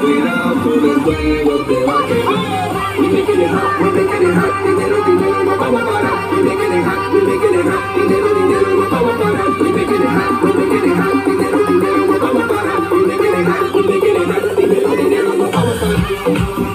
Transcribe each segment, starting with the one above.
cuidado con el juego, te va a quemar. We making it hot, we making it hot. Dinero, dinero, no vamos a parar. We making it hot, we making it hot. Dinero, dinero, no vamos a parar. We making it hot, we making it hot. Dinero, dinero, no vamos a parar. We making it hot, we making it hot. Dinero, dinero, no vamos a parar.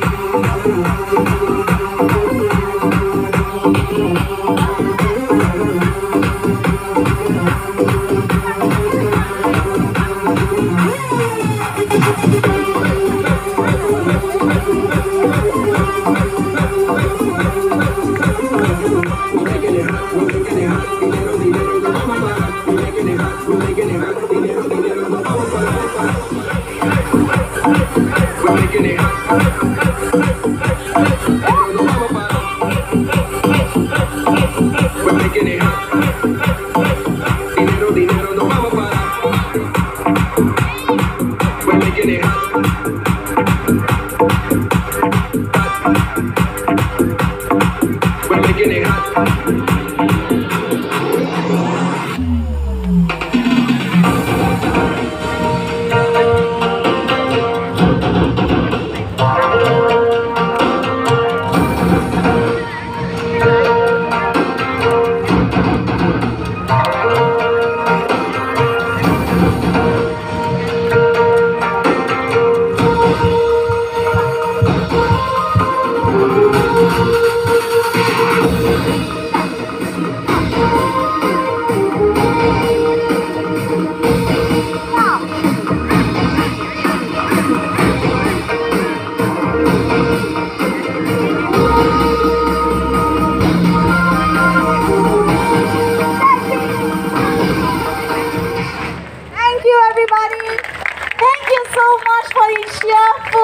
Thank you, everybody. Thank you so much for this year.